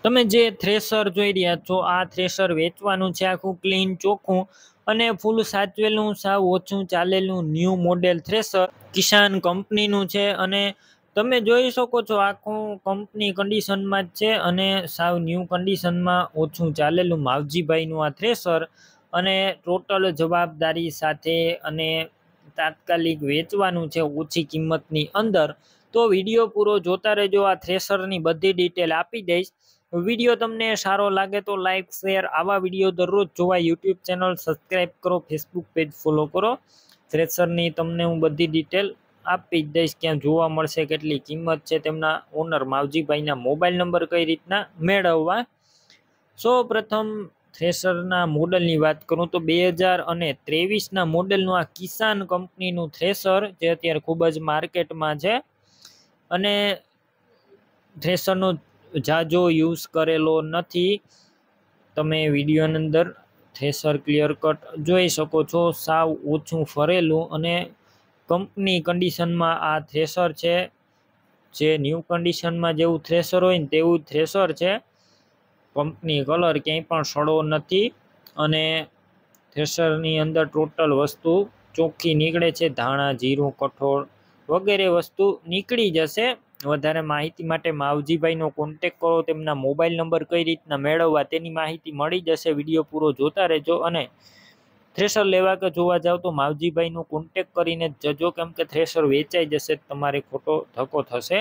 તમે જે થ્રેશર જોઈ રહ્યા છો આ થ્રેશર વેચવાનું છે, આખું ક્લીન ચોખ્ખું અને ફૂલ સાચવેલું સાવ ઓછું ચાલેલું ન્યૂ મોડેલ થ્રેશર કિસાન કંપનીનું છે અને તમે જોઈ શકો છો આખું કંપની કન્ડિશનમાં જ છે અને સાવ ન્યૂ કન્ડિશનમાં ઓછું ચાલેલું માવજીભાઈનું આ થ્રેશર અને ટોટલ જવાબદારી સાથે અને તાત્કાલિક વેચવાનું છે ઓછી કિંમતની અંદર। તો વિડીયો પૂરો જોતા રહેજો, આ થ્રેશરની બધી ડિટેલ આપી દઈશ। વિડીયો તમને સારો લાગે તો લાઈક શેર, આવા વિડીયો દરરોજ જોવા યુટ્યુબ ચેનલ સબસ્ક્રાઈબ કરો, ફેસબુક પેજ ફોલો કરો। થ્રેશરની તમને હું બધી ડિટેલ આપી જ દઈશ, ક્યાં જોવા મળશે, કેટલી કિંમત છે, તેમના ઓનર માવજીભાઈના મોબાઈલ નંબર કઈ રીતના મેળવવા। સૌ પ્રથમ થ્રેશરના મોડલની વાત કરું તો 2023ના મોડલનું આ કિસાન કંપનીનું થ્રેશર જે અત્યારે ખૂબ જ માર્કેટમાં છે અને થ્રેશરનો જાજો યુઝ કરેલો નથી। તમે વિડીયોની અંદર થ્રેશર ક્લિયર કટ જોઈ શકો છો, સાવ ઓછું ફરેલું અને કંપની કન્ડિશનમાં આ થ્રેશર છે, જે ન્યૂ કન્ડિશનમાં જેવું થ્રેશર હોય ને તેવું જ થ્રેશર છે। કંપની કલર ક્યાંય પણ સડો નથી અને થ્રેશરની અંદર ટોટલ વસ્તુ ચોખ્ખી નીકળે છે, ધાણા જીરું કઠોળ વગેરે વસ્તુ નીકળી જશે। વધારે માહિતી માટે માવજીભાઈનો કોન્ટેક કરો, તેમના મોબાઈલ નંબર કઈ રીતના મેળવવા તેની માહિતી મળી જશે। વિડીયો પૂરો જોતા રહેજો અને થ્રેશર લેવા કે જોવા જાવ તો માવજીભાઈનો કોન્ટેક કરીને જજો, કેમ કે થ્રેશર વેચાઈ જશે તમારે ખોટો ધક્કો થશે।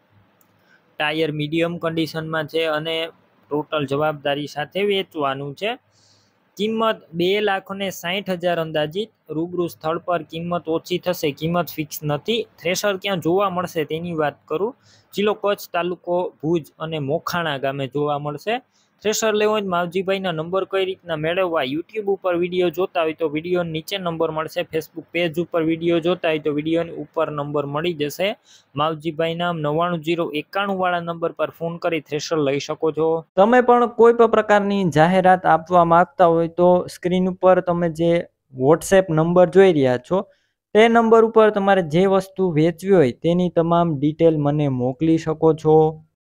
ટાયર મીડિયમ કન્ડિશનમાં છે અને ટોટલ જવાબદારી સાથે વેચવાનું છે। કિંમત 2,60,000 અંદાજિત, રૂબરૂ સ્થળ પર કિંમત ઓછી થશે, કિંમત ફિક્સ નથી। થ્રેશર ક્યાં જોવા મળશે તેની વાત કરું, જિલ્લો કચ્છ, તાલુકો ભુજ અને મોખાણા ગામે જોવા મળશે। થ્રેશર લેવો હોય માવજીભાઈના નંબર કઈ રીતના મેળવવા, યુટ્યુબ ઉપર વિડીયો જોતા હોય તો વિડીયો નીચે નંબર મળશે, ફેસબુક પેજ ઉપર વિડીયો જોતા હોય તો વિડીયોની ઉપર નંબર મળી જશે। માવજીભાઈના 99 091 વાળા નંબર પર ફોન કરી થ્રેશર લઈ શકો છો। તમે પણ કોઈ પણ પ્રકારની જાહેરાત આપવા માંગતા હોય તો સ્ક્રીન ઉપર તમે જે વોટ્સએપ નંબર જોઈ રહ્યા છો તે નંબર ઉપર તમારે જે વસ્તુ વેચવી હોય તેની તમામ ડિટેલ મને મોકલી શકો છો।